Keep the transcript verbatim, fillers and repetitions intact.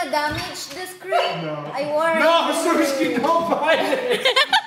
gonna damage the screen? No. I worry. No, Sushki, don't bite it.